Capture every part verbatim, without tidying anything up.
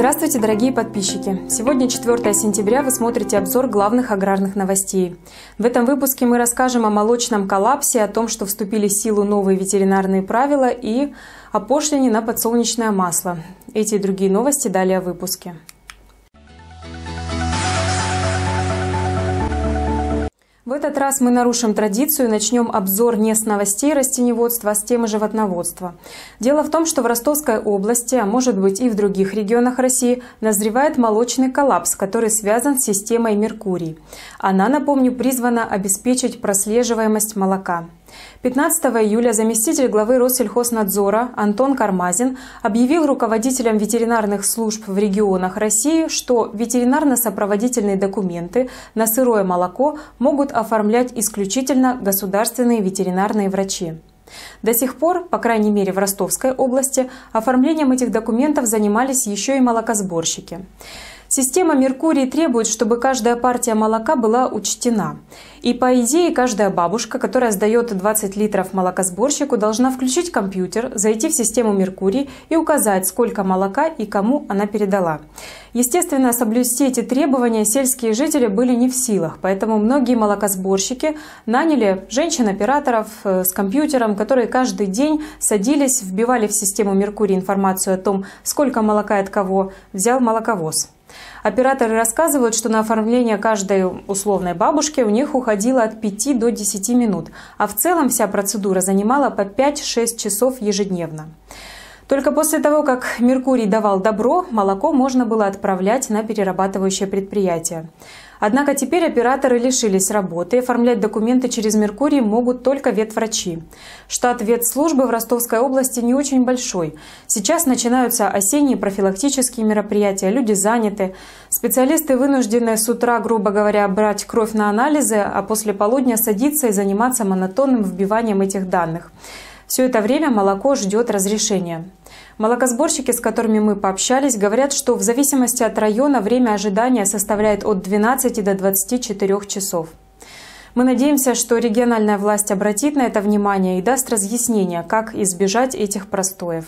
Здравствуйте, дорогие подписчики! Сегодня четвёртое сентября, вы смотрите обзор главных аграрных новостей. В этом выпуске мы расскажем о молочном коллапсе, о том, что вступили в силу новые ветеринарные правила и о пошлине на подсолнечное масло. Эти и другие новости далее в выпуске. В этот раз мы нарушим традицию и начнем обзор не с новостей растениеводства, а с темы животноводства. Дело в том, что в Ростовской области, а может быть и в других регионах России, назревает молочный коллапс, который связан с системой Меркурий. Она, напомню, призвана обеспечить прослеживаемость молока. пятнадцатого июля заместитель главы Россельхознадзора Антон Кармазин объявил руководителям ветеринарных служб в регионах России, что ветеринарно-сопроводительные документы на сырое молоко могут оформлять исключительно государственные ветеринарные врачи. До сих пор, по крайней мере в Ростовской области, оформлением этих документов занимались еще и молокосборщики. Система Меркурий требует, чтобы каждая партия молока была учтена. И по идее каждая бабушка, которая сдает двадцать литров молокосборщику, должна включить компьютер, зайти в систему Меркурий и указать, сколько молока и кому она передала. Естественно, соблюсти эти требования сельские жители были не в силах, поэтому многие молокосборщики наняли женщин-операторов с компьютером, которые каждый день садились, вбивали в систему Меркурий информацию о том, сколько молока от кого взял молоковоз. Операторы рассказывают, что на оформление каждой условной бабушки у них уходило от пяти до десяти минут, а в целом вся процедура занимала по пять-шесть часов ежедневно. Только после того, как Меркурий давал добро, молоко можно было отправлять на перерабатывающее предприятие. Однако теперь операторы лишились работы, и оформлять документы через Меркурий могут только ветврачи. Штат ветслужбы в Ростовской области не очень большой. Сейчас начинаются осенние профилактические мероприятия, люди заняты. Специалисты вынуждены с утра, грубо говоря, брать кровь на анализы, а после полудня садиться и заниматься монотонным вбиванием этих данных. Все это время молоко ждет разрешения. Молокосборщики, с которыми мы пообщались, говорят, что в зависимости от района время ожидания составляет от двенадцати до двадцати четырёх часов. Мы надеемся, что региональная власть обратит на это внимание и даст разъяснение, как избежать этих простоев.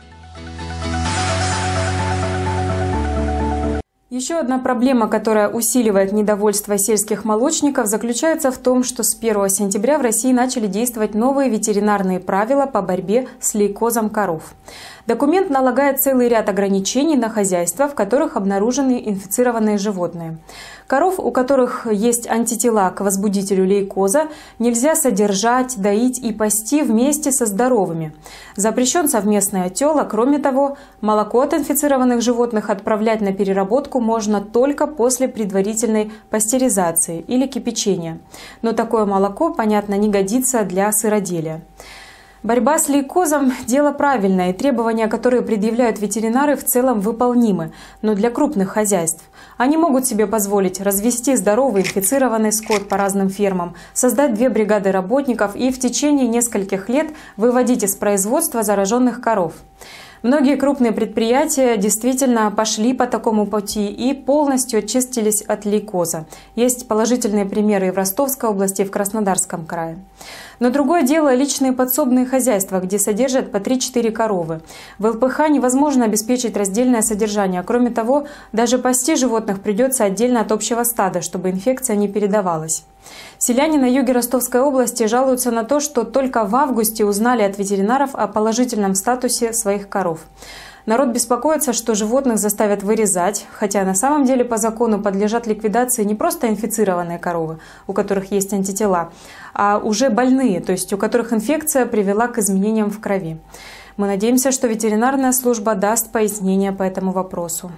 Еще одна проблема, которая усиливает недовольство сельских молочников, заключается в том, что с первого сентября в России начали действовать новые ветеринарные правила по борьбе с лейкозом коров. Документ налагает целый ряд ограничений на хозяйства, в которых обнаружены инфицированные животные. Коров, у которых есть антитела к возбудителю лейкоза, нельзя содержать, доить и пасти вместе со здоровыми. Запрещен совместный отел, а кроме того, молоко от инфицированных животных отправлять на переработку можно только после предварительной пастеризации или кипячения. Но такое молоко, понятно, не годится для сыроделия. Борьба с лейкозом – дело правильное, и требования, которые предъявляют ветеринары, в целом выполнимы, но для крупных хозяйств. Они могут себе позволить развести здоровый инфицированный скот по разным фермам, создать две бригады работников и в течение нескольких лет выводить из производства зараженных коров. Многие крупные предприятия действительно пошли по такому пути и полностью очистились от лейкоза. Есть положительные примеры и в Ростовской области, и в Краснодарском крае. Но другое дело – личные подсобные хозяйства, где содержат по три-четыре коровы. В эл пэ ха невозможно обеспечить раздельное содержание. Кроме того, даже пасти животных придется отдельно от общего стада, чтобы инфекция не передавалась. Селяне на юге Ростовской области жалуются на то, что только в августе узнали от ветеринаров о положительном статусе своих коров. Народ беспокоится, что животных заставят вырезать, хотя на самом деле по закону подлежат ликвидации не просто инфицированные коровы, у которых есть антитела, а уже больные, то есть у которых инфекция привела к изменениям в крови. Мы надеемся, что ветеринарная служба даст пояснения по этому вопросу.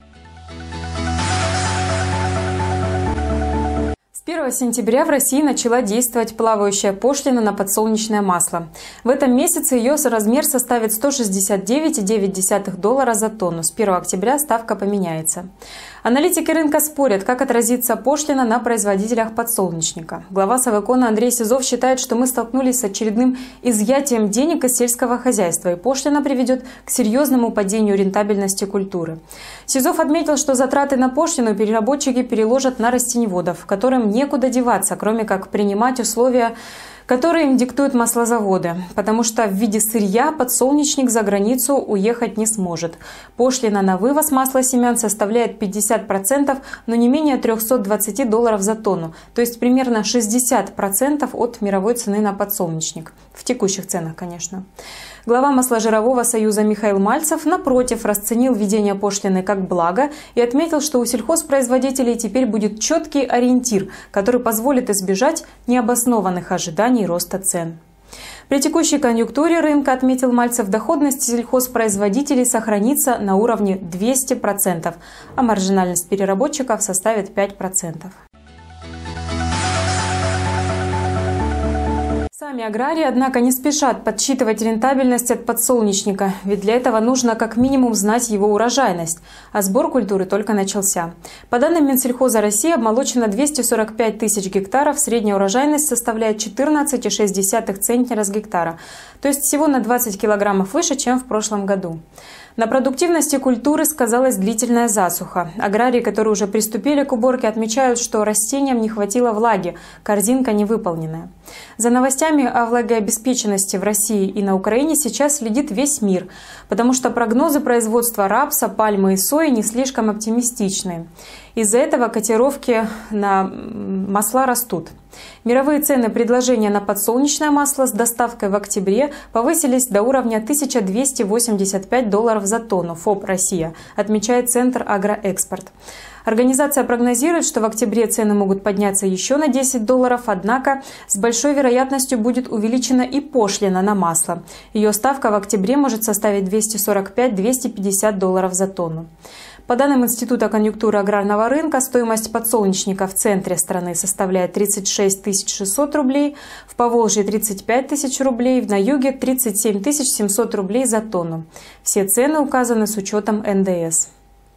С первого сентября в России начала действовать плавающая пошлина на подсолнечное масло. В этом месяце ее размер составит сто шестьдесят девять целых девять десятых доллара за тонну. С первого октября ставка поменяется. Аналитики рынка спорят, как отразится пошлина на производителях подсолнечника. Глава Совэкона Андрей Сизов считает, что мы столкнулись с очередным изъятием денег из сельского хозяйства, и пошлина приведет к серьезному падению рентабельности культуры. Сизов отметил, что затраты на пошлину переработчики переложат на растениеводов, которым некуда деваться, кроме как принимать условия которые им диктуют маслозаводы, потому что в виде сырья подсолнечник за границу уехать не сможет. Пошлина на вывоз масла семян составляет пятьдесят процентов, но не менее трёхсот двадцати долларов за тонну, то есть примерно шестьдесят процентов от мировой цены на подсолнечник. В текущих ценах, конечно. Глава Масложирового союза Михаил Мальцев, напротив, расценил введение пошлины как благо и отметил, что у сельхозпроизводителей теперь будет четкий ориентир, который позволит избежать необоснованных ожиданий роста цен. При текущей конъюнктуре рынка, отметил Мальцев, доходность сельхозпроизводителей сохранится на уровне двухсот процентов, а маржинальность переработчиков составит пять процентов. Сами аграрии, однако, не спешат подсчитывать рентабельность от подсолнечника, ведь для этого нужно как минимум знать его урожайность, а сбор культуры только начался. По данным Минсельхоза России, обмолочено двести сорок пять тысяч гектаров, средняя урожайность составляет четырнадцать целых шесть десятых центнера с гектара, то есть всего на двадцать килограммов выше, чем в прошлом году. На продуктивности культуры сказалась длительная засуха. Аграрии, которые уже приступили к уборке, отмечают, что растениям не хватило влаги, корзинка не выполненная. За новостями о влагообеспеченности в России и на Украине сейчас следит весь мир, потому что прогнозы производства рапса, пальмы и сои не слишком оптимистичны. Из-за этого котировки на масла растут. Мировые цены предложения на подсолнечное масло с доставкой в октябре повысились до уровня тысяча двести восемьдесят пять долларов за тонну, ФОП «Россия», отмечает Центр Агроэкспорт. Организация прогнозирует, что в октябре цены могут подняться еще на десять долларов, однако с большой вероятностью будет увеличена и пошлина на масло. Ее ставка в октябре может составить двести сорок пять — двести пятьдесят долларов за тонну. По данным Института конъюнктуры аграрного рынка, стоимость подсолнечника в центре страны составляет тридцать шесть тысяч шестьсот рублей, в Поволжье тридцать пять тысяч рублей, на юге тридцать семь тысяч семьсот рублей за тонну. Все цены указаны с учетом эн дэ эс.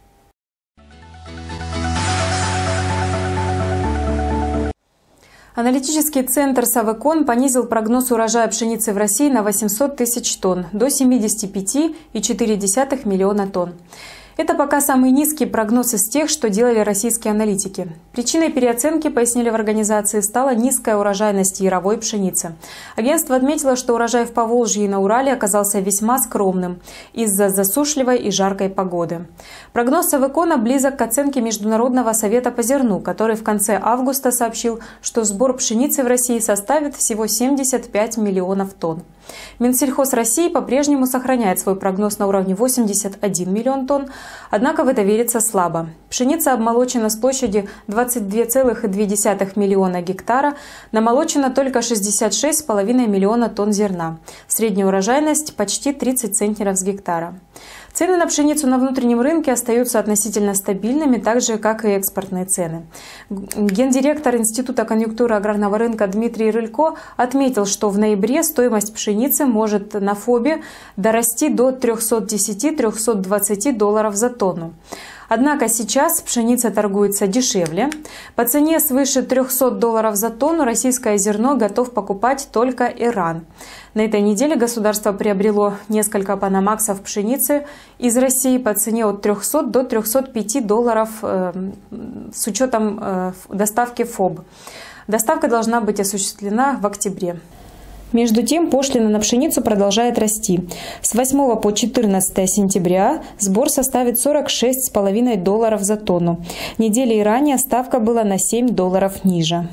Аналитический центр Савекон понизил прогноз урожая пшеницы в России на восемьсот тысяч тонн до семидесяти пяти целых четырёх десятых миллиона тонн. Это пока самый низкий прогноз из тех, что делали российские аналитики. Причиной переоценки, пояснили в организации, стала низкая урожайность яровой пшеницы. Агентство отметило, что урожай в Поволжье и на Урале оказался весьма скромным из-за засушливой и жаркой погоды. Прогноз Савекона близок к оценке Международного совета по зерну, который в конце августа сообщил, что сбор пшеницы в России составит всего семьдесят пять миллионов тонн. Минсельхоз России по-прежнему сохраняет свой прогноз на уровне восемьдесят один миллион тонн, однако в это верится слабо. Пшеница обмолочена с площади двадцать две целых две десятых миллиона гектара, намолочено только шестьдесят шесть целых пять десятых миллиона тонн зерна. Средняя урожайность почти тридцать центнеров с гектара. Цены на пшеницу на внутреннем рынке остаются относительно стабильными, так же, как и экспортные цены. Гендиректор Института конъюнктуры аграрного рынка Дмитрий Рылько отметил, что в ноябре стоимость пшеницы может на ФОБе дорасти до трёхсот десяти — трёхсот двадцати долларов за тонну. Однако сейчас пшеница торгуется дешевле. По цене свыше трёхсот долларов за тонну российское зерно готов покупать только Иран. На этой неделе государство приобрело несколько панамаксов пшеницы из России по цене от трёхсот до трёхсот пяти долларов э, с учетом э, доставки ФОБ. Доставка должна быть осуществлена в октябре. Между тем, пошлина на пшеницу продолжает расти. С восьмого по четырнадцатое сентября сбор составит сорок шесть целых пять десятых долларов за тонну. Неделей ранее ставка была на семь долларов ниже.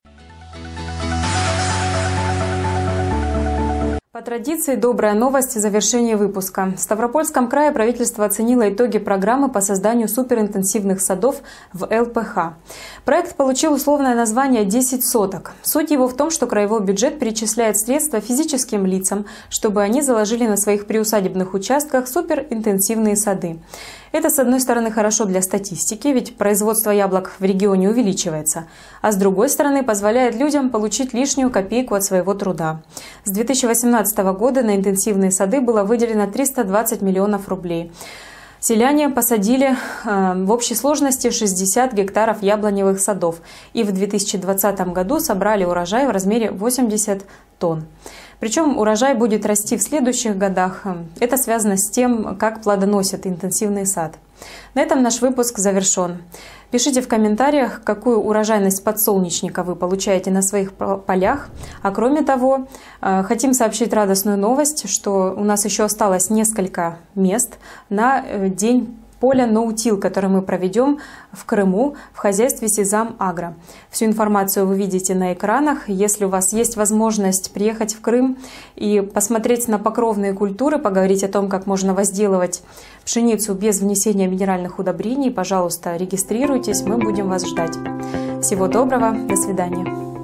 По традиции, добрая новость в завершении выпуска. В Ставропольском крае правительство оценило итоги программы по созданию суперинтенсивных садов в эл пэ ха. Проект получил условное название «десять соток». Суть его в том, что краевой бюджет перечисляет средства физическим лицам, чтобы они заложили на своих приусадебных участках суперинтенсивные сады. Это, с одной стороны, хорошо для статистики, ведь производство яблок в регионе увеличивается, а с другой стороны, позволяет людям получить лишнюю копейку от своего труда. С две тысячи восемнадцатого года на интенсивные сады было выделено триста двадцать миллионов рублей. Селяне посадили э, в общей сложности шестьдесят гектаров яблоневых садов и в две тысячи двадцатом году собрали урожай в размере восемьдесят тонн. Причем урожай будет расти в следующих годах. Это связано с тем, как плодоносит интенсивный сад. На этом наш выпуск завершен. Пишите в комментариях, какую урожайность подсолнечника вы получаете на своих полях. А кроме того, хотим сообщить радостную новость, что у нас еще осталось несколько мест на день поля ноутил, который мы проведем в Крыму в хозяйстве Сезам Агро. Всю информацию вы видите на экранах. Если у вас есть возможность приехать в Крым и посмотреть на покровные культуры, поговорить о том, как можно возделывать пшеницу без внесения минеральных удобрений, пожалуйста, регистрируйтесь, мы будем вас ждать. Всего доброго, до свидания.